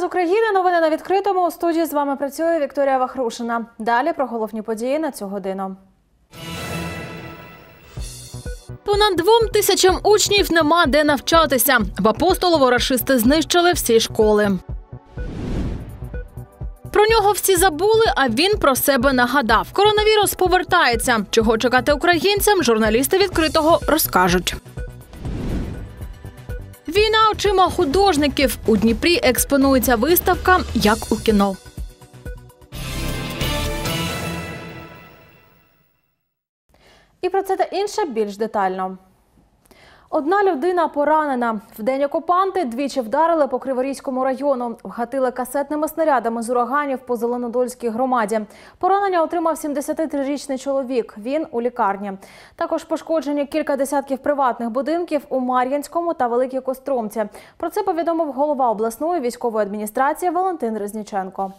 з України. Новини на відкритому. У студії з вами працює Вікторія Вахрушина. Далі про головні події на цю годину. Понад 2000 учнів нема де навчатися. В Апостолово рашисти знищили всі школи. Про нього всі забули, а він про себе нагадав. Коронавірус повертається. Чого чекати українцям, журналісти відкритого розкажуть. Війна очима художників. У Дніпрі експонується виставка «Як у кіно». І про це та інше більш детально. Одна людина поранена. Вдень окупанти двічі вдарили по Криворізькому району. Вгатили касетними снарядами з ураганів по Зеленодольській громаді. Поранення отримав 73-річний чоловік. Він у лікарні. Також пошкоджені кілька десятків приватних будинків у Мар'янському та Великій Костромці. Про це повідомив голова обласної військової адміністрації Валентин Резніченко.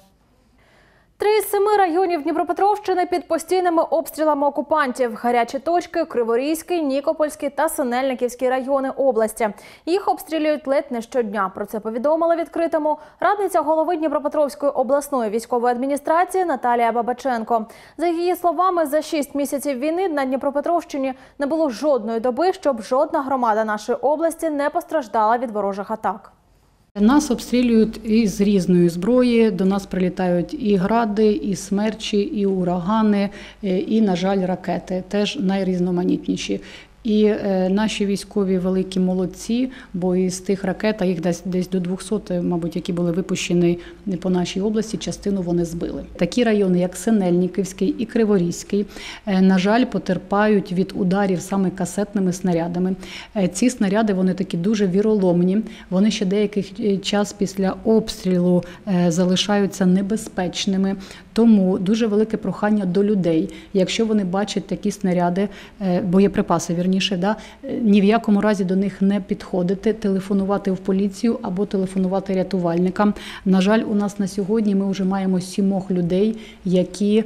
3 із 7 районів Дніпропетровщини під постійними обстрілами окупантів. Гарячі точки – Криворізький, Нікопольський та Синельниківський райони області. Їх обстрілюють ледь не щодня. Про це повідомила відкритому радниця голови Дніпропетровської обласної військової адміністрації Наталія Бабаченко. За її словами, за 6 місяців війни на Дніпропетровщині не було жодної доби, щоб жодна громада нашої області не постраждала від ворожих атак. Нас обстрілюють із різної зброї, до нас прилітають і гради, і смерчі, і урагани, і, на жаль, ракети, теж найрізноманітніші. І наші військові великі молодці, бо із тих ракет, а їх десь до 200, мабуть, які були випущені по нашій області, частину вони збили. Такі райони, як Синельниківський і Криворізький, на жаль, потерпають від ударів саме касетними снарядами. Ці снаряди, вони такі дуже віроломні, вони ще деякий час після обстрілу залишаються небезпечними. Тому дуже велике прохання до людей, якщо вони бачать такі снаряди, боєприпаси, вірніше, ні в якому разі до них не підходити, телефонувати в поліцію або телефонувати рятувальникам. На жаль, у нас на сьогодні ми вже маємо 7 людей, які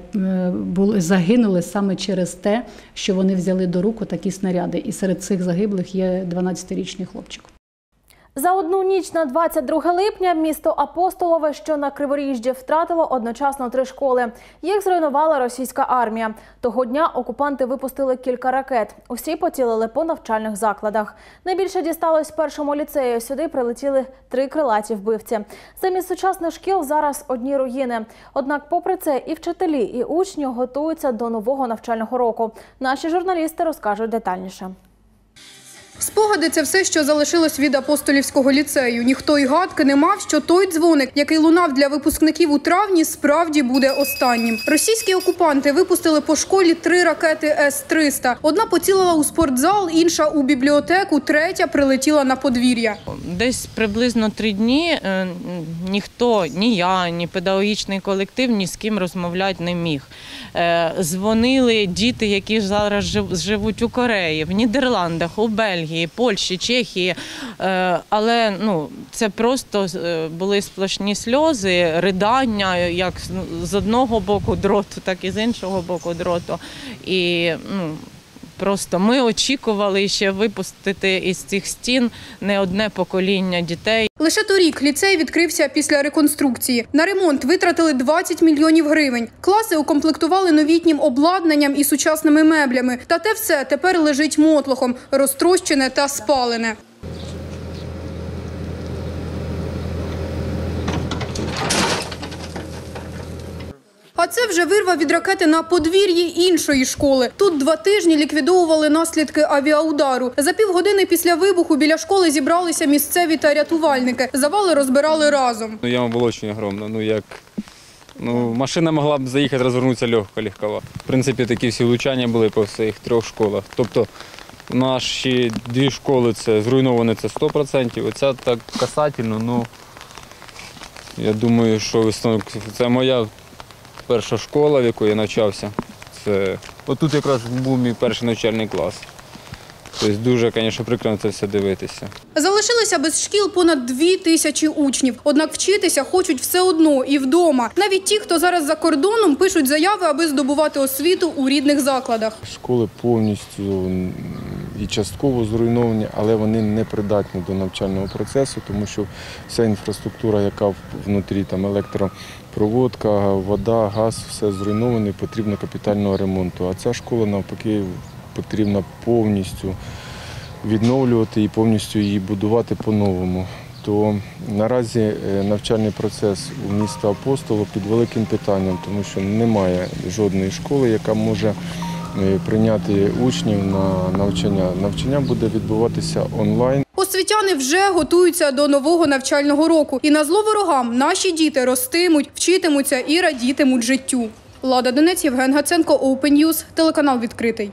загинули саме через те, що вони взяли до рук такі снаряди. І серед цих загиблих є 12-річний хлопчик. За одну ніч на 22 липня місто Апостолове, що на Криворіжжі, втратило одночасно 3 школи. Їх зруйнувала російська армія. Того дня окупанти випустили кілька ракет. Усі поцілили по навчальних закладах. Найбільше дісталось першому ліцею. Сюди прилетіли 3 крилаті вбивці. Замість сучасних шкіл зараз одні руїни. Однак попри це і вчителі, і учні готуються до нового навчального року. Наші журналісти розкажуть детальніше. Спогади – це все, що залишилось від Апостолівського ліцею. Ніхто й гадки не мав, що той дзвоник, який лунав для випускників у травні, справді буде останнім. Російські окупанти випустили по школі 3 ракети С-300. Одна поцілила у спортзал, інша – у бібліотеку, третя прилетіла на подвір'я. Десь приблизно 3 дні ніхто, ні я, ні педагогічний колектив ні з ким розмовляти не міг. Дзвонили діти, які зараз живуть у Кореї, в Нідерландах, у Бельгії, Польщі, Чехії, але це просто були сплошні сльози, ридання, як з одного боку дроту, так і з іншого боку дроту. І просто ми очікували ще випустити із цих стін не одне покоління дітей. Лише торік ліцей відкрився після реконструкції. На ремонт витратили 20 мільйонів гривень. Класи укомплектували новітнім обладнанням і сучасними меблями. Та те все тепер лежить мотлохом, розтрощене та спалене. А це вже вирва від ракети на подвір'ї іншої школи. Тут 2 тижні ліквідовували наслідки авіаудару. За півгодини після вибуху біля школи зібралися місцеві та рятувальники. Завали розбирали разом. Яма була дуже огромна. Машина могла б заїхати, розвернутися легкова. В принципі, такі всі влучання були по всіх 3 школах. Тобто наші 2 школи це зруйновані, це 100%. Оця так касательно, я думаю, що це моя перша школа, в якій я навчався. Отут якраз був мій перший навчальний клас. Тобто дуже, звісно, прикро на це все дивитися. Залишилося без шкіл понад 2000 учнів. Однак вчитися хочуть все одно і вдома. Навіть ті, хто зараз за кордоном, пишуть заяви, аби здобувати освіту у рідних закладах. Школи повністю і частково зруйновані, але вони не придатні до навчального процесу, тому що вся інфраструктура, яка внутрі, там електропроводка, вода, газ, все зруйноване, потрібно капітального ремонту. А ця школа, навпаки, потрібно повністю відновлювати і повністю її будувати по-новому. То наразі навчальний процес у міста Апостолу під великим питанням, тому що немає жодної школи, яка може прийняти учнів на навчання. Навчання буде відбуватися онлайн. Освітяни вже готуються до нового навчального року. І на зло ворогам наші діти ростимуть, вчитимуться і радітимуть життю. Лада Донець, Євген Гаценко, Open News, телеканал «Відкритий».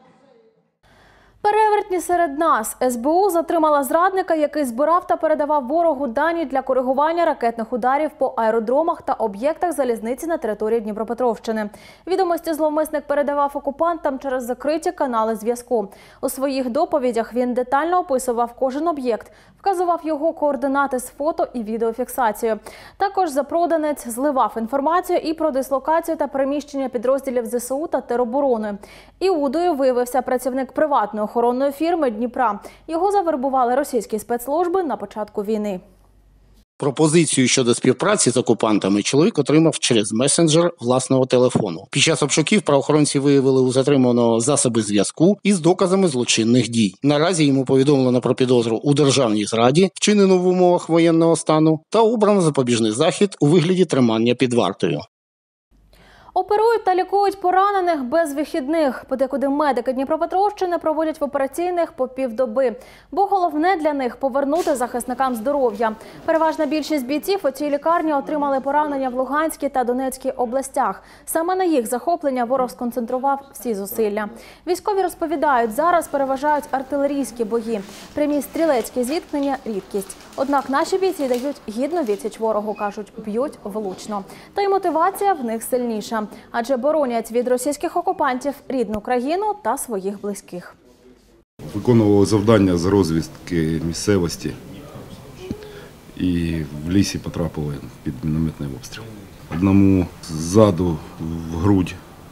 Перевертні серед нас. СБУ затримала зрадника, який збирав та передавав ворогу дані для коригування ракетних ударів по аеродромах та об'єктах залізниці на території Дніпропетровщини. Відомості зловмисник передавав окупантам через закриті канали зв'язку. У своїх доповідях він детально описував кожен об'єкт, вказував його координати з фото і відеофіксацією. Також запроданець зливав інформацію і про дислокацію та переміщення підрозділів ЗСУ та тероборони. Іудою виявився працівник приватної охоронної фірми Дніпра. Його завербували російські спецслужби на початку війни. Пропозицію щодо співпраці з окупантами чоловік отримав через месенджер власного телефону. Під час обшуків правоохоронці виявили у затриманого засоби зв'язку із доказами злочинних дій. Наразі йому повідомлено про підозру у державній зраді, вчинену в умовах воєнного стану, та обрано запобіжний захід у вигляді тримання під вартою. Оперують та лікують поранених без вихідних. Подекуди медики Дніпропетровщини проводять в операційних по півдоби. Бо головне для них – повернути захисникам здоров'я. Переважна більшість бійців у цій лікарні отримали поранення в Луганській та Донецькій областях. Саме на їх захоплення ворог сконцентрував всі зусилля. Військові розповідають, зараз переважають артилерійські бої. Прямі стрілецькі зіткнення – рідкість. Однак наші бійці дають гідну відсіч ворогу, кажуть, б'ють влучно. Та й мотивація в них сильніша. Адже боронять від російських окупантів рідну країну та своїх близьких. Виконували завдання з розвідки місцевості і в лісі потрапили під мінометний обстріл. Одному ззаду в грудь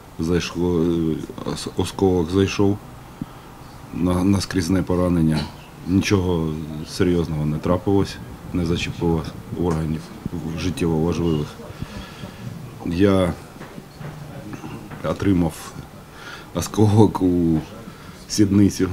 осколок зайшов на наскрізне поранення. Нічого серйозного не трапилось, не зачепило органів життєво важливих. Я отримав осколок у сідницю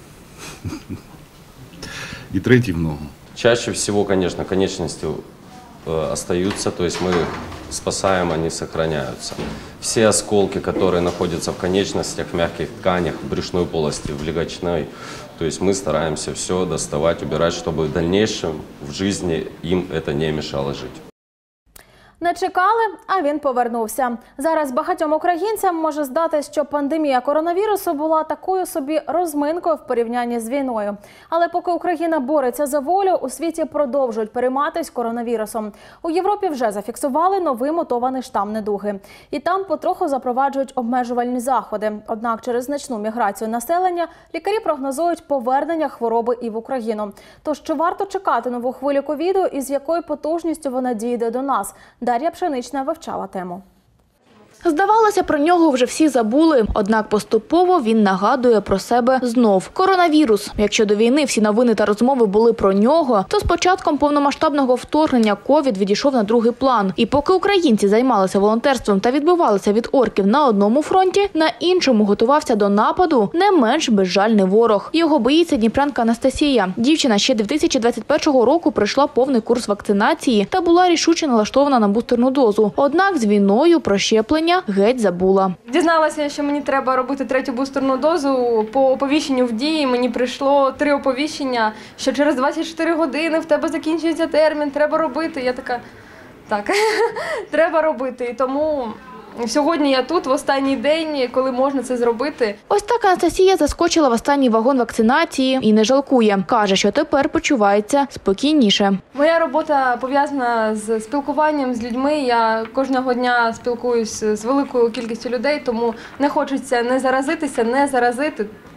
и третий в ногу. Чаще всего, конечно, конечности остаются, то есть мы их спасаем, они сохраняются. Все осколки, которые находятся в конечностях, в мягких тканях, в брюшной полости, в легочной, то есть мы стараемся все доставать, убирать, чтобы в дальнейшем в жизни им это не мешало жить. Не чекали, а він повернувся. Зараз багатьом українцям може здатись, що пандемія коронавірусу була такою собі розминкою в порівнянні з війною. Але поки Україна бореться за волю, у світі продовжують перейматись коронавірусом. У Європі вже зафіксували новий мутований штам недуги. І там потроху запроваджують обмежувальні заходи. Однак через значну міграцію населення лікарі прогнозують повернення хвороби і в Україну. Тож чи варто чекати нову хвилю ковіду і з якою потужністю вона дійде до нас? Дар'я Пшенична вивчала тему. Здавалося, про нього вже всі забули, однак поступово він нагадує про себе знов. Коронавірус. Якщо до війни всі новини та розмови були про нього, то з початком повномасштабного вторгнення ковід відійшов на другий план. І поки українці займалися волонтерством та відбивалися від орків на одному фронті, на іншому готувався до нападу не менш безжальний ворог. Його боїться дніпрянка Анастасія. Дівчина ще 2021 року пройшла повний курс вакцинації та була рішуче налаштована на бустерну дозу. Однак з війною про щеплення геть забула. Дізналася, що мені треба робити третю бустерну дозу. По оповіщенню в дії мені прийшло 3 оповіщення, що через 24 години в тебе закінчується термін, треба робити. Я така, так, треба робити. І тому сьогодні я тут в останній день, коли можна це зробити. Ось так Анастасія заскочила в останній вагон вакцинації і не жалкує. Каже, що тепер почувається спокійніше. Моя робота пов'язана з спілкуванням з людьми. Я кожного дня спілкуюсь з великою кількістю людей, тому не хочеться не заразитися, не заразити.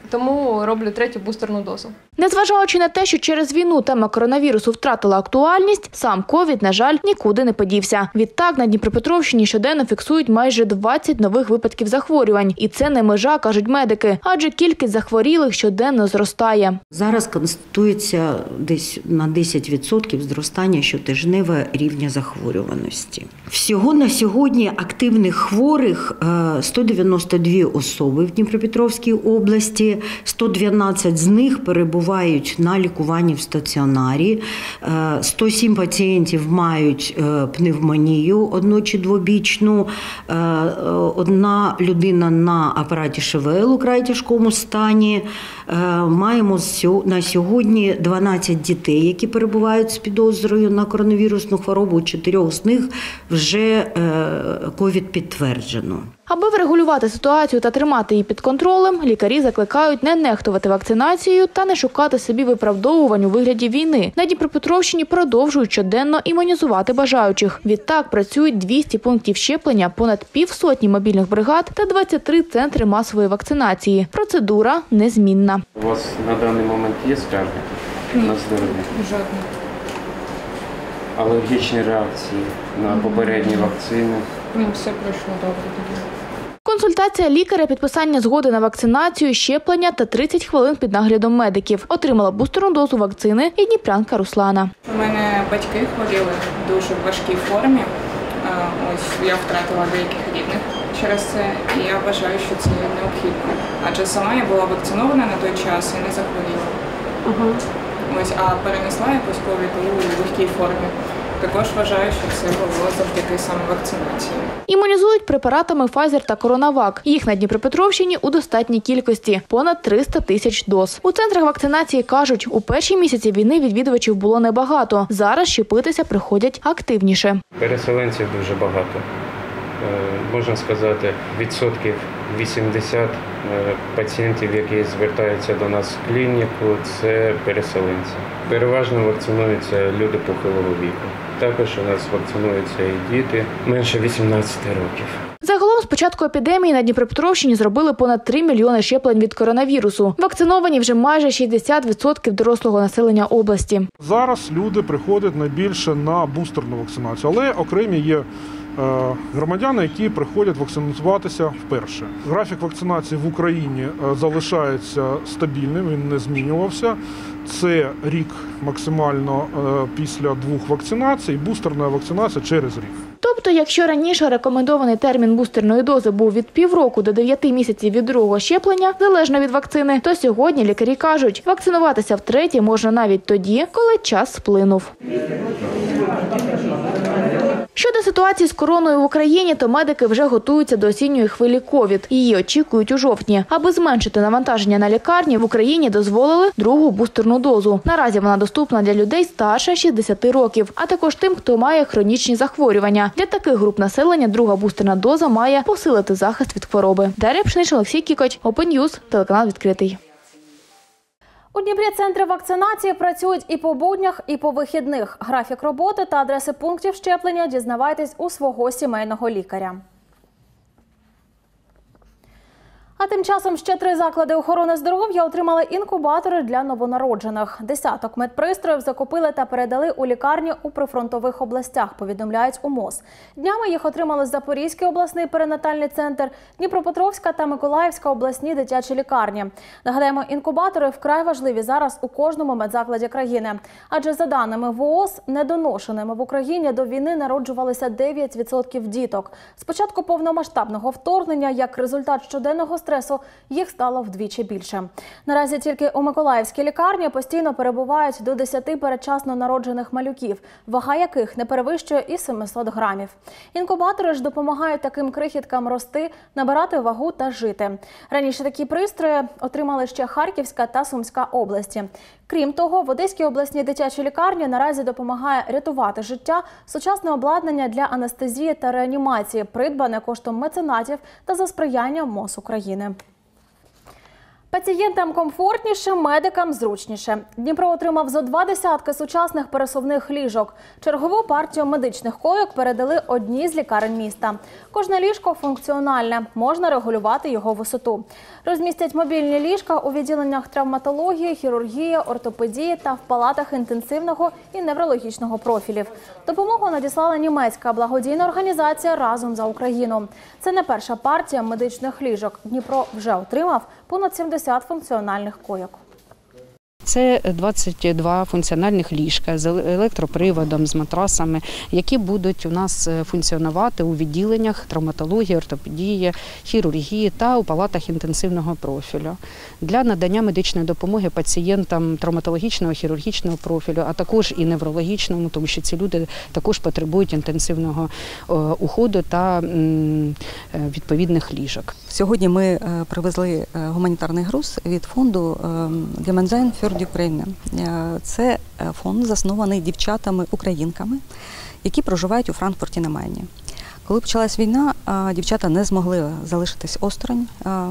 тому роблю третю бустерну дозу. Незважаючи на те, що через війну тема коронавірусу втратила актуальність, сам ковід, на жаль, нікуди не подівся. Відтак, на Дніпропетровщині щоденно фіксують майже 20 нових випадків захворювань. І це не межа, кажуть медики, адже кількість захворілих щоденно зростає. Зараз констатується десь на 10% зростання щотижневого рівня захворюваності. Всього на сьогодні активних хворих 192 особи в Дніпропетровській області, 112 з них перебувають на лікуванні в стаціонарі, 107 пацієнтів мають пневмонію одну- чи двобічну, одна людина на апараті ШВЛ у вкрай тяжкому стані. Маємо на сьогодні 12 дітей, які перебувають з підозрою на коронавірусну хворобу, у 4 з них вже ковід підтверджено. Аби врегулювати ситуацію та тримати її під контролем, лікарі закликають не нехтувати вакцинацією та не шукати собі виправдовувань у вигляді війни. На Дніпропетровщині продовжують щоденно імунізувати бажаючих. Відтак працюють 200 пунктів щеплення, понад півсотні мобільних бригад та 23 центри масової вакцинації. Процедура незмінна. У вас на даний момент є скарги на здоров'я? Жодних. Алергічні реакції на попередні вакцини? Все пройшло добре тоді. Консультація лікаря, підписання згоди на вакцинацію, щеплення та 30 хвилин під наглядом медиків. Отримала бустерну дозу вакцини і дніпрянка Руслана. У мене батьки хворіли в дуже важкій формі. Ось я втратила деяких рідних через це, і я вважаю, що це необхідно. Адже сама я була вакцинована на той час і не захворіла. Ось, а перенесла якось ковід у легкій формі. Також вважаю, що це було завдяки саме вакцинації. Імунізують препаратами Pfizer та CoronaVac. Їх на Дніпропетровщині у достатній кількості – понад 300 тисяч доз. У центрах вакцинації кажуть, у перші місяці війни відвідувачів було небагато. Зараз щепитися приходять активніше. Переселенців дуже багато. Можна сказати, відсотків 80 пацієнтів, які звертаються до нас в клініку, це переселенці. Переважно вакцинуються люди похилого віку. Також у нас вакцинуються і діти менше 18 років. Загалом з початку епідемії на Дніпропетровщині зробили понад 3 мільйони щеплень від коронавірусу. Вакциновані вже майже 60% дорослого населення області. Зараз люди приходять найбільше на бустерну вакцинацію, але окремі є громадяни, які приходять вакцинуватися вперше. Графік вакцинації в Україні залишається стабільним, він не змінювався. Це рік максимально після 2 вакцинацій, бустерна вакцинація через рік. Тобто, якщо раніше рекомендований термін бустерної дози був від півроку до 9 місяців від другого щеплення, залежно від вакцини, то сьогодні лікарі кажуть, вакцинуватися втретє можна навіть тоді, коли час сплинув. Щодо ситуації з короною в Україні, то медики вже готуються до осінньої хвилі ковід. Її очікують у жовтні. Аби зменшити навантаження на лікарні, в Україні дозволили другу бустерну дозу. Наразі вона доступна для людей старше 60 років, а також тим, хто має хронічні захворювання. Для таких груп населення друга бустерна доза має посилити захист від хвороби. Дар'я Пшенич, Олексій Кікоч, Open News, телеканал «Відкритий». У Дніпрі центри вакцинації працюють і по буднях, і по вихідних. Графік роботи та адреси пунктів щеплення дізнавайтесь у свого сімейного лікаря. А тим часом ще 3 заклади охорони здоров'я отримали інкубатори для новонароджених. Десяток медпристроїв закупили та передали у лікарні у прифронтових областях, повідомляють у МОЗ. Днями їх отримали Запорізький обласний перинатальний центр, Дніпропетровська та Миколаївська обласні дитячі лікарні. Нагадаємо, інкубатори вкрай важливі зараз у кожному медзакладі країни. Адже за даними ВООЗ, недоношеними в Україні до війни народжувалися 9% діток. З початку повномасштабного вторгнення, як результат щоденного стресу, їх стало вдвічі більше. Наразі тільки у Миколаївській лікарні постійно перебувають до 10 передчасно народжених малюків, вага яких не перевищує і 700 грамів. Інкубатори ж допомагають таким крихіткам рости, набирати вагу та жити. Раніше такі пристрої отримали ще Харківська та Сумська області. Крім того, в Одеській обласній дитячій лікарні наразі допомагає рятувати життя сучасне обладнання для анестезії та реанімації, придбане коштом меценатів та за сприяння МОЗ України. Пацієнтам комфортніше, медикам зручніше. Дніпро отримав зо 20 сучасних пересувних ліжок. Чергову партію медичних койок передали одній з лікарень міста. Кожне ліжко функціональне, можна регулювати його висоту. Розмістять мобільні ліжка у відділеннях травматології, хірургії, ортопедії та в палатах інтенсивного і неврологічного профілів. Допомогу надіслала німецька благодійна організація «Разом за Україну». Це не перша партія медичних ліжок. Дніпро вже отримав понад 70 функціональних койок. Це 22 функціональних ліжка з електроприводом, з матрасами, які будуть у нас функціонувати у відділеннях травматології, ортопедії, хірургії та у палатах інтенсивного профілю. Для надання медичної допомоги пацієнтам травматологічного, хірургічного профілю, а також і неврологічному, тому що ці люди також потребують інтенсивного уходу та відповідних ліжок. Сьогодні ми привезли гуманітарний груз від фонду «Gemeinsam für die Ukraine». Це фонд, заснований дівчатами-українками, які проживають у Франкфурті на Майні. Коли почалась війна, дівчата не змогли залишитись осторонь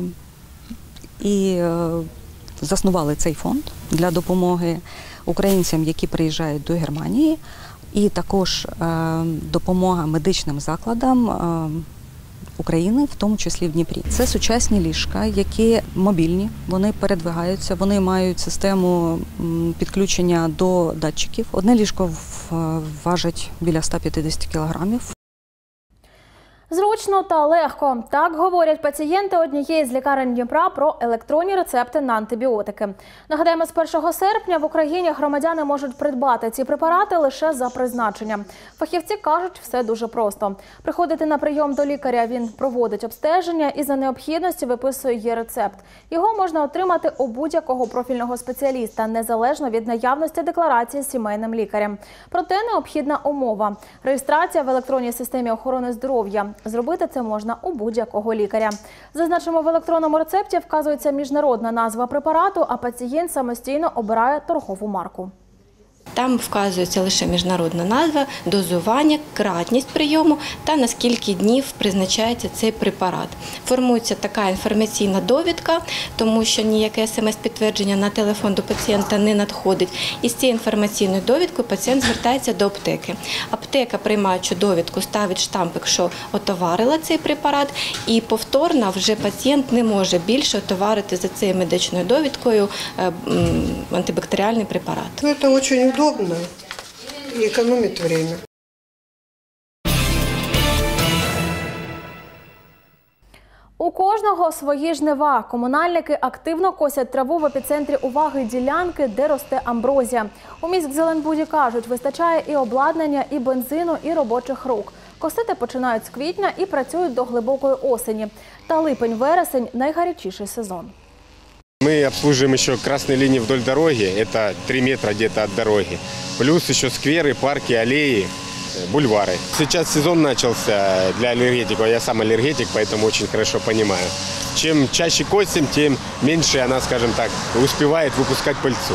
і заснували цей фонд для допомоги українцям, які приїжджають до Германії, і також допомога медичним закладам України, в тому числі в Дніпрі. Це сучасні ліжка, які мобільні, вони передвигаються, вони мають систему підключення до датчиків. Одне ліжко важить біля 150 кілограмів. Зручно та легко. Так говорять пацієнти однієї з лікарень Дніпра про електронні рецепти на антибіотики. Нагадаємо, з 1 серпня в Україні громадяни можуть придбати ці препарати лише за призначенням. Фахівці кажуть, все дуже просто. Приходити на прийом до лікаря, він проводить обстеження і за необхідності виписує рецепт. Його можна отримати у будь-якого профільного спеціаліста, незалежно від наявності декларації з сімейним лікарем. Проте необхідна умова – реєстрація в електронній системі охорони здоров'я. Зробити це можна у будь-якого лікаря. Зазначимо, в електронному рецепті вказується міжнародна назва препарату, а пацієнт самостійно обирає торгову марку. Там вказується лише міжнародна назва, дозування, кратність прийому та на скільки днів призначається цей препарат. Формується така інформаційна довідка, тому що ніяке смс-підтвердження на телефон до пацієнта не надходить. І з цією інформаційною довідкою пацієнт звертається до аптеки. Аптека, приймаючи довідку, ставить штампик, що отоварила цей препарат, і повторно вже пацієнт не може більше отоварити за цією медичною довідкою антибактеріальний препарат. Це дуже удобно и экономит время. У кожного свої жнива. Комунальники активно косять траву в епіцентрі уваги ділянки, де росте амброзія. У міськзеленбуді кажуть, вистачає і обладнання, і бензину, і робочих рук. Косити починають з квітня і працюють до глибокої осені. Та липень-вересень – найгарячіший сезон. Мы обслуживаем еще красные линии вдоль дороги, это 3 метра где-то от дороги. Плюс еще скверы, парки, аллеи, бульвары. Сейчас сезон начался для аллергетиков, я сам аллергетик, поэтому очень хорошо понимаю. Чем чаще косим, тем меньше она, скажем так, успевает выпускать пыльцу.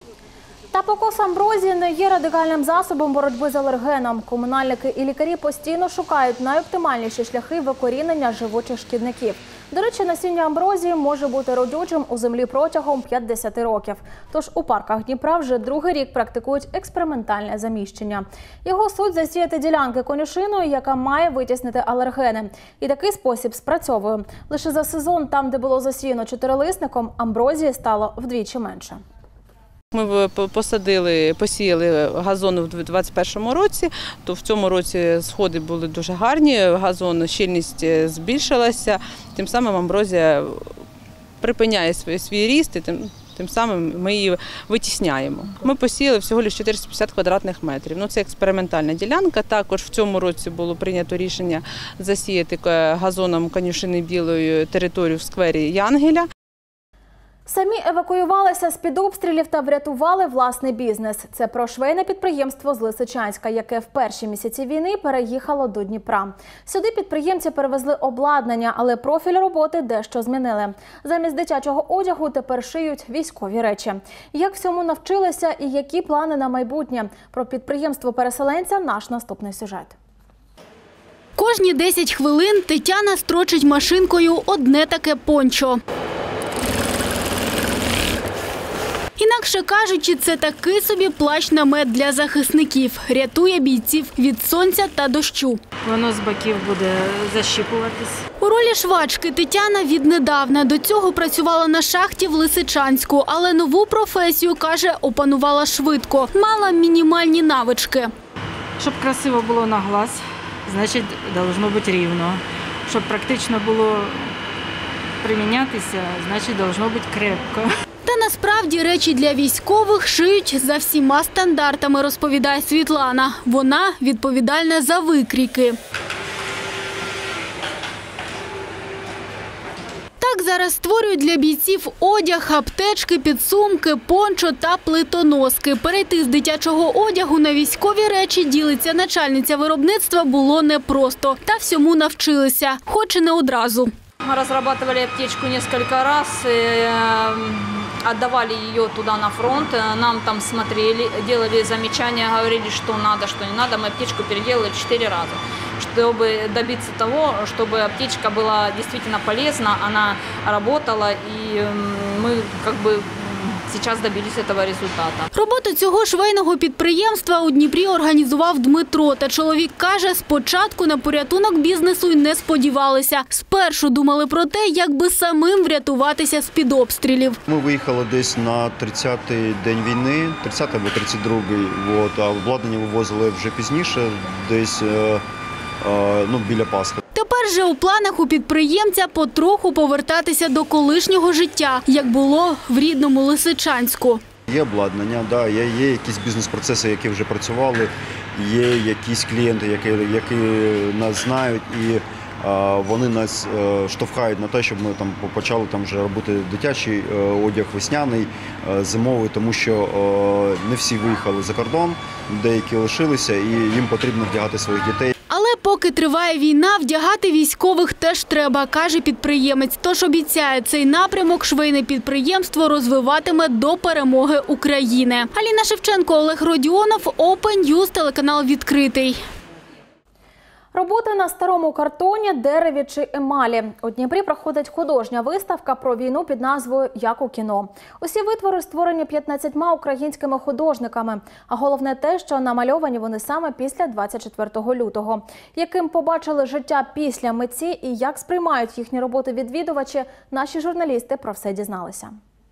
Та покос амброзії не є радикальним засобом боротьби з алергеном. Комунальники і лікарі постійно шукають найоптимальніші шляхи викорінення живучих шкідників. До речі, насіння амброзії може бути родючим у землі протягом 50 років. Тож у парках Дніпра вже другий рік практикують експериментальне заміщення. Його суть – засіяти ділянки конюшиною, яка має витіснити алергени. І такий спосіб спрацьовує. Лише за сезон, там, де було засіяно чотирилисником, амброзії стало вдвічі менше. Ми посіяли газон у 2021 році, то в цьому році сходи були дуже гарні, газон, щільність збільшилася, тим самим амброзія припиняє свій ріст і тим самим ми її витісняємо. Ми посіяли всього лише 450 квадратних метрів. Це експериментальна ділянка. Також в цьому році було прийнято рішення засіяти газоном конюшини білої територію в сквері Янгеля. Самі евакуювалися з-під обстрілів та врятували власний бізнес. Це про швейне підприємство з Лисичанська, яке в перші місяці війни переїхало до Дніпра. Сюди підприємці перевезли обладнання, але профіль роботи дещо змінили. Замість дитячого одягу тепер шиють військові речі. Як всьому навчилися і які плани на майбутнє? Про підприємство-переселенця наш наступний сюжет. Кожні 10 хвилин Тетяна строчить машинкою одне таке пончо. Інакше кажучи, це такий собі плащ-намет для захисників. Рятує бійців від сонця та дощу. Воно з боків буде защіпуватись. У ролі швачки Тетяна віднедавна. До цього працювала на шахті в Лисичанську, але нову професію, каже, опанувала швидко. Мала мінімальні навички. Щоб красиво було на глаз, значить, должно бути рівно. Щоб практично було примінятися, значить, должно бути крепко. Та насправді речі для військових шиють за всіма стандартами, розповідає Світлана. Вона відповідальна за викрійки. Так зараз створюють для бійців одяг, аптечки, підсумки, пончо та плитоноски. Перейти з дитячого одягу на військові речі, ділиться начальниця виробництва, було непросто. Та всьому навчилися, хоч і не одразу. Мы разрабатывали аптечку несколько раз, отдавали ее туда на фронт, нам там смотрели, делали замечания, говорили, что надо, что не надо. Мы аптечку переделали 4 раза, чтобы добиться того, чтобы аптечка была действительно полезна, она работала, и мы зараз добились цього результату. Роботу цього швейного підприємства у Дніпрі організував Дмитро. Та чоловік каже, спочатку на порятунок бізнесу й не сподівалися. Спершу думали про те, як би самим врятуватися з-під обстрілів. Ми виїхали десь на 30-й день війни, 30-й або 32-й, а обладнання вивозили вже пізніше, десь біля Пасхи. Тепер же у планах у підприємця потроху повертатися до колишнього життя, як було в рідному Лисичанську. Є обладнання, є якісь бізнес-процеси, які вже працювали, є якісь клієнти, які нас знають, і вони нас штовхають на те, щоб ми там почали вже робити дитячий одяг, весняний, зимовий, тому що не всі виїхали за кордон, деякі лишилися, і їм потрібно вдягати своїх дітей. Але поки триває війна, вдягати військових теж треба, каже підприємець. Тож обіцяє, цей напрямок швейне підприємство розвиватиме до перемоги України. Аліна Шевченко, Олег Родіонов, Open News, телеканал «Відкритий». Роботи на старому картоні, дереві чи емалі. У Дніпрі проходить художня виставка про війну під назвою «Як у кіно». Усі витвори створені 15 українськими художниками. А головне те, що намальовані вони саме після 24 лютого. Яким побачили життя після митці і як сприймають їхні роботи відвідувачі, наші журналісти про все дізналися.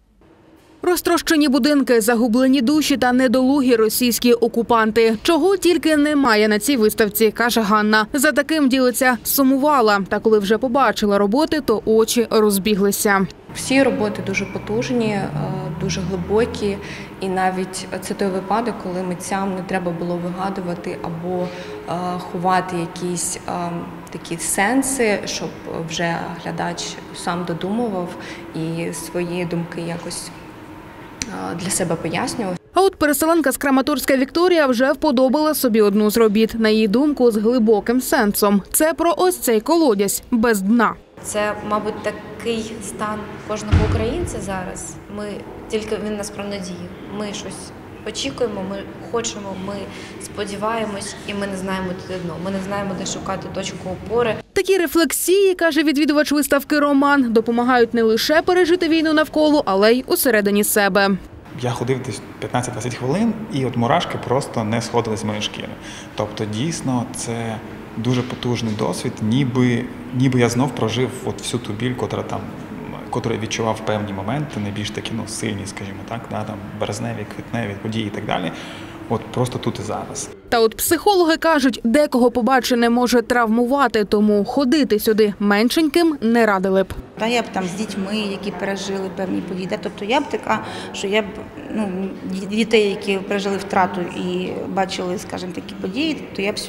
Розтрощені будинки, загублені душі та недолугі російські окупанти. Чого тільки немає на цій виставці, каже Ганна. За таким ділиться, сумувала. Та коли вже побачила роботи, то очі розбіглися. Всі роботи дуже потужні, дуже глибокі. І навіть це той випадок, коли митцям не треба було вигадувати або ховати якісь такі сенси, щоб вже глядач сам додумував і свої думки якось для себе пояснював. А от переселенка з Краматорська Вікторія вже вподобала собі одну з робіт. На її думку, з глибоким сенсом. Це про ось цей колодязь без дна. Це, мабуть, такий стан кожного українця зараз. Тільки він нас про надію. Ми щось очікуємо, ми хочемо, ми сподіваємось, і ми не знаємо де дно. Ми не знаємо, де шукати точку опори. Такі рефлексії, каже відвідувач виставки Роман, допомагають не лише пережити війну навколо, але й усередині себе. Я ходив десь 15-20 хвилин, і от мурашки просто не сходили з моєї шкіри. Тобто, дійсно, це дуже потужний досвід, ніби я знов прожив от всю ту біль, котру я відчував в певні моменти, найбільш такі сильні, скажімо так, там березневі, квітневі події і так далі. От просто тут і зараз. Та от психологи кажуть, декого побачене може травмувати, тому ходити сюди меншеньким не радили б. Я б там з дітьми, які пережили певні події. Тобто я б така, що я б дітей, які пережили втрату і бачили, скажімо, такі події, то я б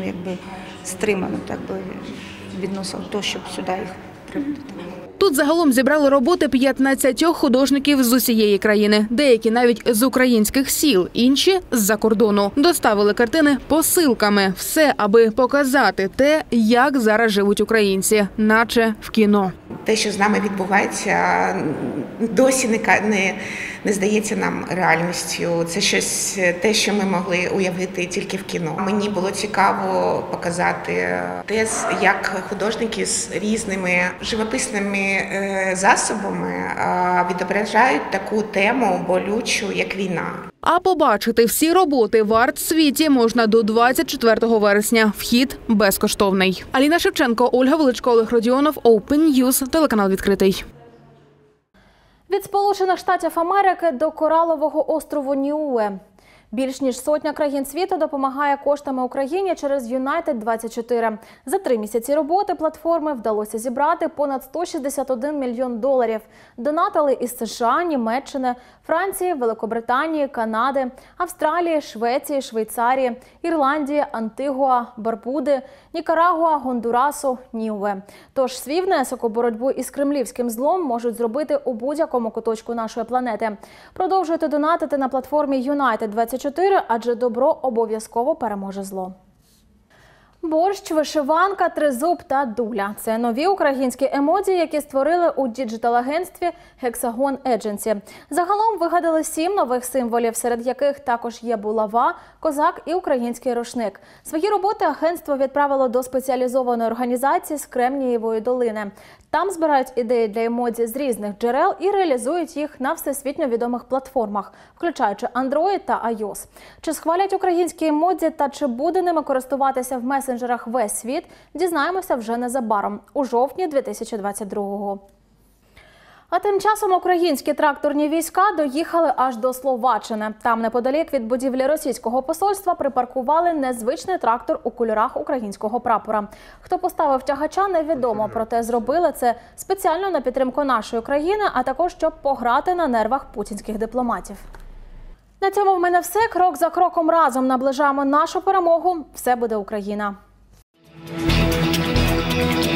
стримано відносила до того, щоб сюди їх приводити. Тут загалом зібрали роботи 15 художників з усієї країни. Деякі навіть з українських сіл, інші – з-за кордону. Доставили картини посилками. Все, аби показати те, як зараз живуть українці, наче в кіно. Те, що з нами відбувається, досі не здається нам реальністю. Це щось те, що ми могли уявити тільки в кіно. Мені було цікаво показати те, як художники з різними живописними засобами відображають таку тему болючу, як війна. А побачити всі роботи в арт-світі можна до 24 вересня. Вхід безкоштовний. Аліна Шевченко, Ольга Величко, Олег Родіонов, Open News, телеканал «Відкритий». Від Сполучених Штатів Америки до Коралового острову Ніуе. Більш ніж сотня країн світу допомагає коштами Україні через United24. За 3 місяці роботи платформи вдалося зібрати понад $161 мільйон. Донатили із США, Німеччини, Франції, Великобританії, Канади, Австралії, Швеції, Швейцарії, Ірландії, Антигуа, Барбуди, Нікарагуа, Гондурасу, Ніуе. Тож свій внесок у боротьбу із кремлівським злом можуть зробити у будь-якому куточку нашої планети. Продовжуйте донатити на платформі United24, адже добро обов'язково переможе зло. Борщ, вишиванка, тризуб та дуля – це нові українські емодзі, які створили у діджитал-агентстві Hexagon Agency. Загалом вигадали 7 нових символів, серед яких також є булава, козак і український рушник. Свої роботи агентство відправило до спеціалізованої організації з Кремнієвої долини. Там збирають ідеї для емодзі з різних джерел і реалізують їх на всесвітньо відомих платформах, включаючи Android та iOS. Чи схвалять українські емодзі та чи буде ними користуватися в месенджерах весь світ, дізнаємося вже незабаром, у жовтні 2022-го. А тим часом українські тракторні війська доїхали аж до Словаччини. Там неподалік від будівлі російського посольства припаркували незвичний трактор у кольорах українського прапора. Хто поставив тягача, невідомо, проте зробили це спеціально на підтримку нашої країни, а також щоб пограти на нервах путінських дипломатів. На цьому в мене все. Крок за кроком разом наближаємо нашу перемогу. Все буде Україна!